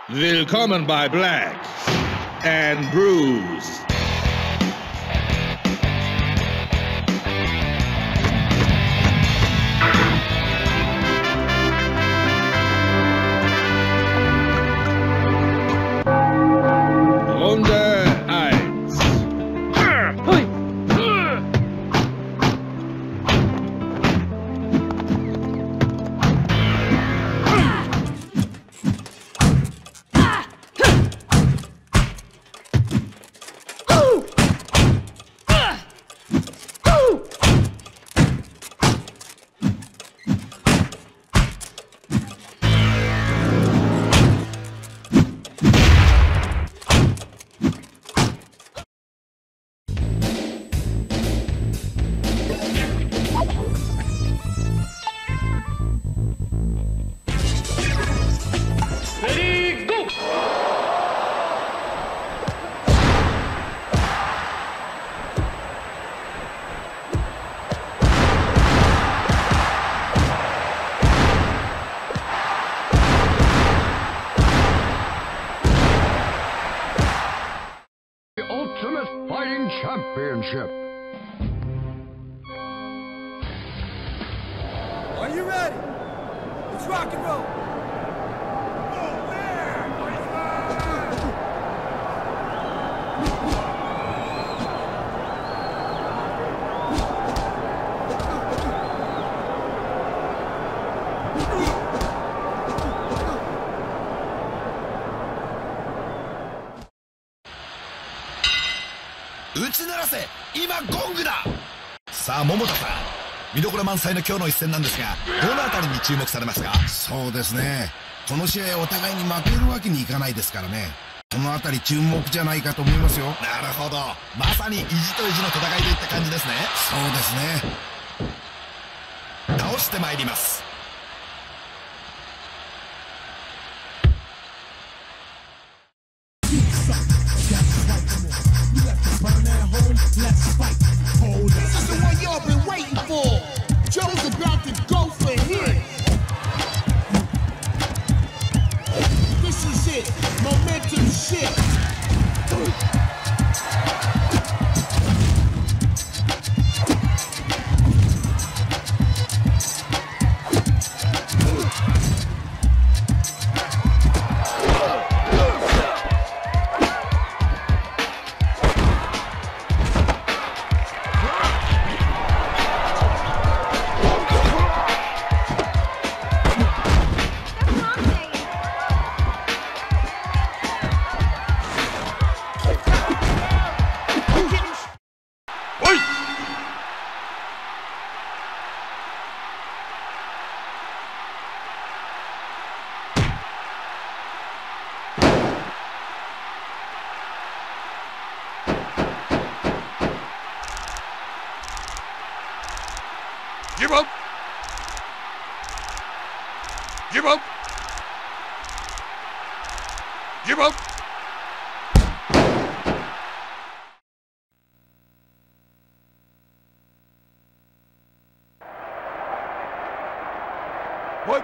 Willkommen bei Black and Bruce. Runde 1. Ultimate Fighting Championship. Are you ready? Let's rock and roll. 打ち鳴らせ、今ゴングだ。さあ桃田さん、見どころ満載の今日の一戦なんですが、どのあたりに注目されますか？ そうですね、この試合お互いに負けるわけにいかないですからね、このあたり注目じゃないかと思いますよ。 なるほど、まさに意地と意地の戦いといった感じですね。 そうですね。 倒してまいります。 Let's fight. Hold up. This is the one y'all been waiting for. Joe's about to go for him. This is it. Momentum shift. Give up! Give up! Give up! What?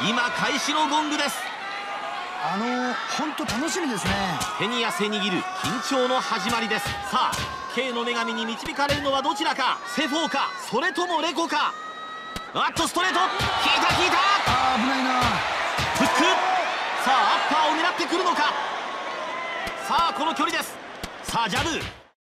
今開始のゴングです。 本当楽しみですね。 手に汗握る緊張の始まりです。さあ K の女神に導かれるのはどちらか。セフォーか、それともレコか。ストレート、効いた効いた。 危ないな。 フック。さあアッパーを狙ってくるのか。さあこの距離です。さあジャブ。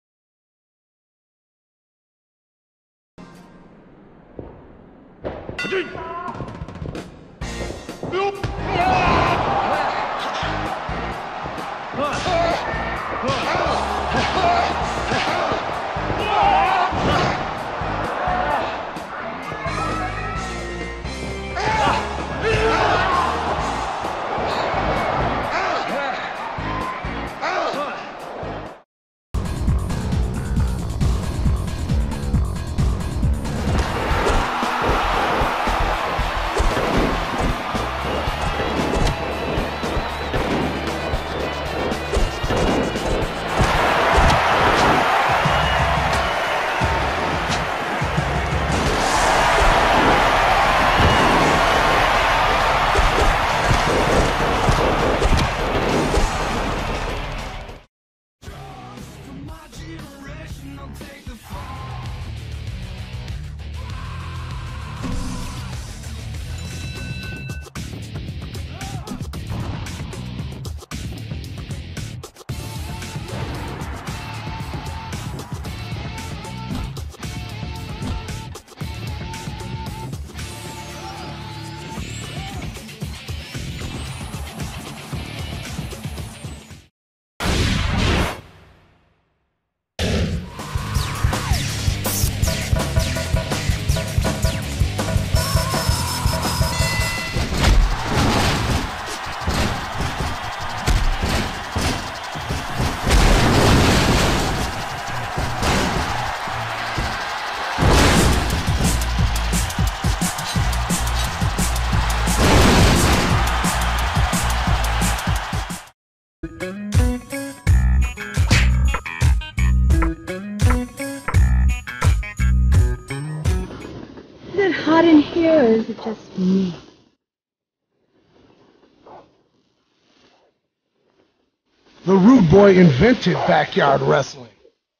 Is it hot in here or is it just me? The rude boy invented backyard wrestling.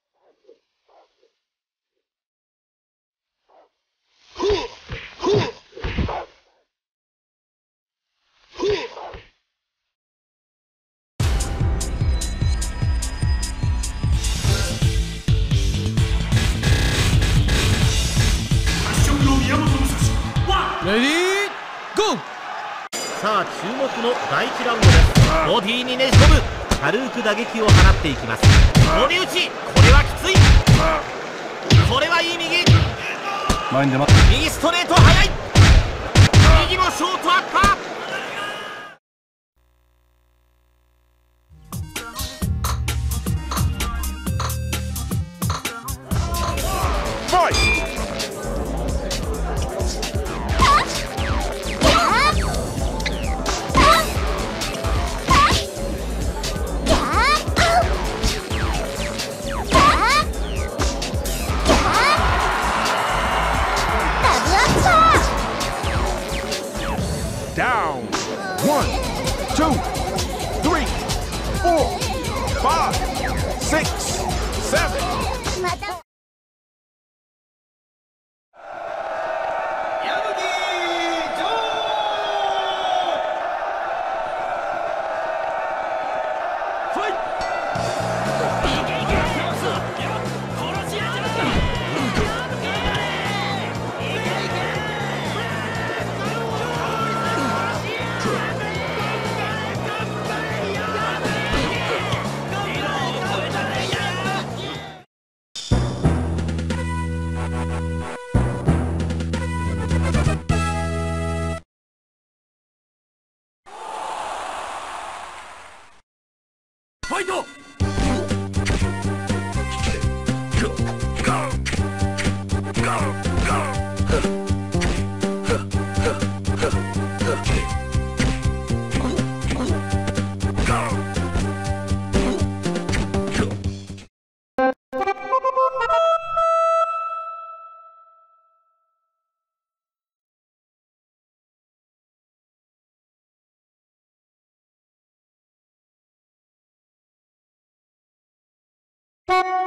Ready, go! さあ注目の第1ラウンドです。ボディにねじ込む。軽く打撃を放っていきます。ボディ打ち、これはきつい。これはいい右。右ストレート速い。右もショートアッパー。 Down. 1, 2, 3, 4, 5, 6, 7. またファイト you.